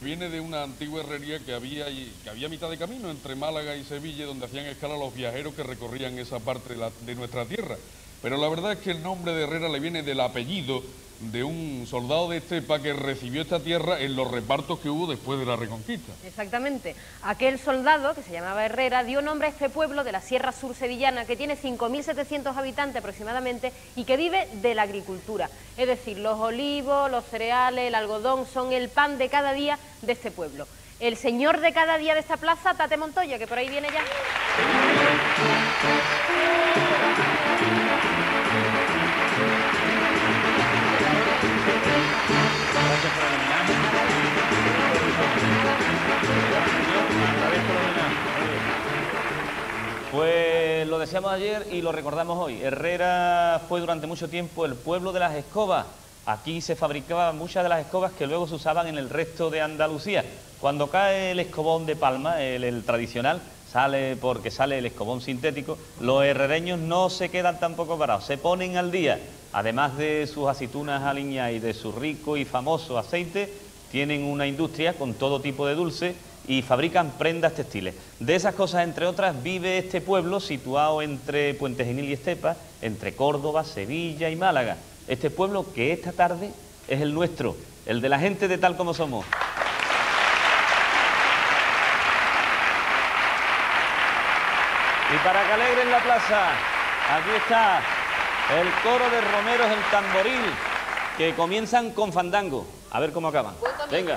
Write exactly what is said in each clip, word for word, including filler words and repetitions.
viene de una antigua herrería que había, que había a mitad de camino entre Málaga y Sevilla, donde hacían escala los viajeros que recorrían esa parte de, la, de nuestra tierra. Pero la verdad es que el nombre de Herrera le viene del apellido de un soldado de estepa que recibió esta tierra en los repartos que hubo después de la Reconquista. Exactamente. Aquel soldado, que se llamaba Herrera, dio nombre a este pueblo de la Sierra Sur sevillana, que tiene cinco mil setecientos habitantes aproximadamente y que vive de la agricultura. Es decir, los olivos, los cereales, el algodón son el pan de cada día de este pueblo. El señor de cada día de esta plaza, Tate Montoya, que por ahí viene ya. Gracias por el homenaje. Pues lo deseamos ayer y lo recordamos hoy. Herrera fue durante mucho tiempo el pueblo de las escobas. Aquí se fabricaban muchas de las escobas que luego se usaban en el resto de Andalucía. Cuando cae el escobón de palma, el, el tradicional, sale porque sale el escobón sintético, los herrereños no se quedan tampoco parados, se ponen al día. Además de sus aceitunas aliñadas y de su rico y famoso aceite, tienen una industria con todo tipo de dulces y fabrican prendas textiles. De esas cosas, entre otras, vive este pueblo situado entre Puente Genil y Estepa, entre Córdoba, Sevilla y Málaga. Este pueblo que esta tarde es el nuestro, el de la gente de Tal Como Somos. Y para que alegren la plaza, aquí está el coro de romeros del Tamboril, que comienzan con fandango. A ver cómo acaban. Venga.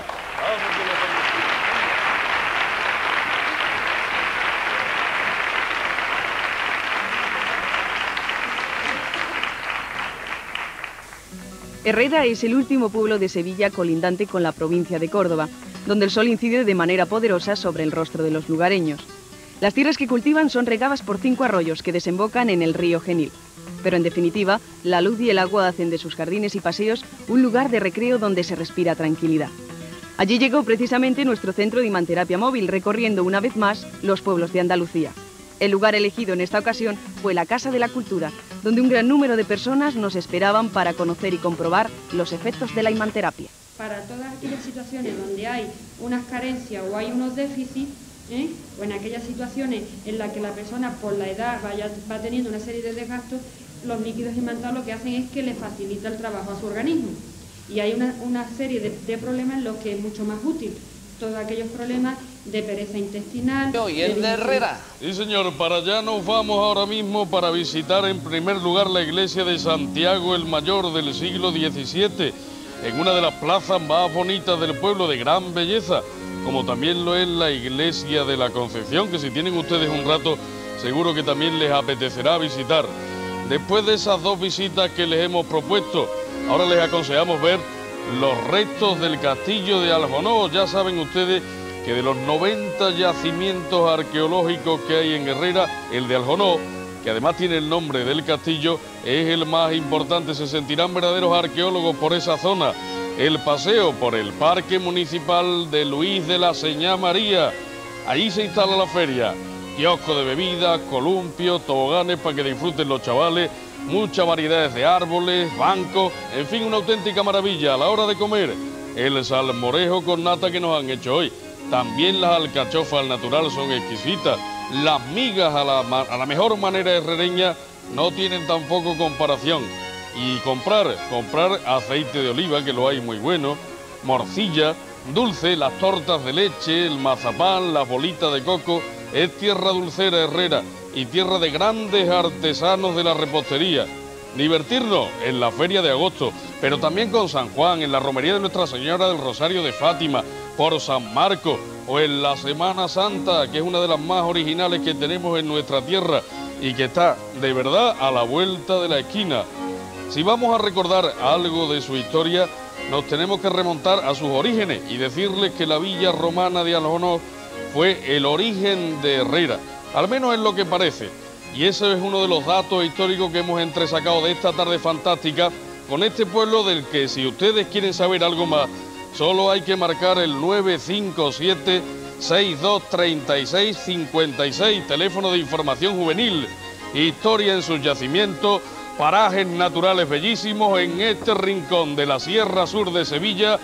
Herrera es el último pueblo de Sevilla colindante con la provincia de Córdoba, donde el sol incide de manera poderosa sobre el rostro de los lugareños. Las tierras que cultivan son regadas por cinco arroyos que desembocan en el río Genil. Pero en definitiva, la luz y el agua hacen de sus jardines y paseos un lugar de recreo donde se respira tranquilidad. Allí llegó precisamente nuestro centro de imanterapia móvil, recorriendo una vez más los pueblos de Andalucía. El lugar elegido en esta ocasión fue la Casa de la Cultura, donde un gran número de personas nos esperaban para conocer y comprobar los efectos de la imanterapia. Para todas aquellas situaciones donde hay unas carencias o hay unos déficits, ¿eh? o en aquellas situaciones en las que la persona por la edad vaya, va teniendo una serie de desgastos, los líquidos imantados lo que hacen es que le facilita el trabajo a su organismo. Y hay una, una serie de, de problemas en los que es mucho más útil. Todos aquellos problemas de pereza intestinal... ¿Y el de Herrera? Sí, señor, para allá nos vamos ahora mismo para visitar en primer lugar la iglesia de Santiago el Mayor del siglo diecisiete, en una de las plazas más bonitas del pueblo, de gran belleza, como también lo es la iglesia de la Concepción, que si tienen ustedes un rato, seguro que también les apetecerá visitar. Después de esas dos visitas que les hemos propuesto, ahora les aconsejamos ver los restos del castillo de Aljonó. Ya saben ustedes que de los noventa yacimientos arqueológicos que hay en Herrera, el de Aljonó, que además tiene el nombre del castillo, es el más importante. Se sentirán verdaderos arqueólogos por esa zona. El paseo por el Parque Municipal de Luis de la Señá María. Allí se instala la feria. Kiosco de bebidas, columpios, toboganes para que disfruten los chavales, muchas variedades de árboles, bancos, en fin, una auténtica maravilla. A la hora de comer, el salmorejo con nata que nos han hecho hoy. También las alcachofas al natural son exquisitas. Las migas a la, a la mejor manera herrereña no tienen tampoco comparación. Y comprar, comprar aceite de oliva, que lo hay muy bueno, morcilla, dulce, las tortas de leche, el mazapán, las bolitas de coco. Es tierra dulcera Herrera y tierra de grandes artesanos de la repostería. Divertirnos en la feria de agosto, pero también con San Juan, en la romería de Nuestra Señora del Rosario de Fátima, por San Marcos o en la Semana Santa, que es una de las más originales que tenemos en nuestra tierra y que está de verdad a la vuelta de la esquina. Si vamos a recordar algo de su historia, nos tenemos que remontar a sus orígenes y decirles que la villa romana de Aljonó fue el origen de Herrera, al menos es lo que parece. Y ese es uno de los datos históricos que hemos entresacado de esta tarde fantástica con este pueblo, del que si ustedes quieren saber algo más, solo hay que marcar el nueve cinco siete, seis dos tres seis, cinco seis, teléfono de información juvenil. Historia en sus yacimientos, parajes naturales bellísimos en este rincón de la Sierra Sur de Sevilla,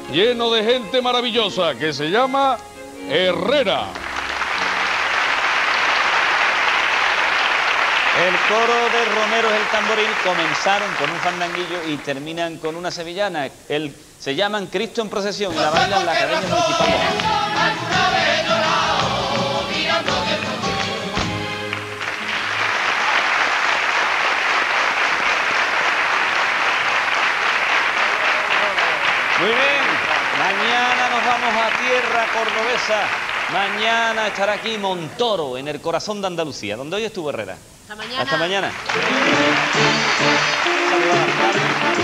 lleno de gente maravillosa que se llama Herrera. El coro de Romeros el Tamboril comenzaron con un fandanguillo y terminan con una sevillana. El, se llaman Cristo en procesión y la bailan la Academia Municipal de Jaén. Muy bien, mañana nos vamos a tierra cordobesa. Mañana estará aquí Montoro, en el corazón de Andalucía, donde hoy estuvo Herrera. Hasta mañana. Hasta mañana.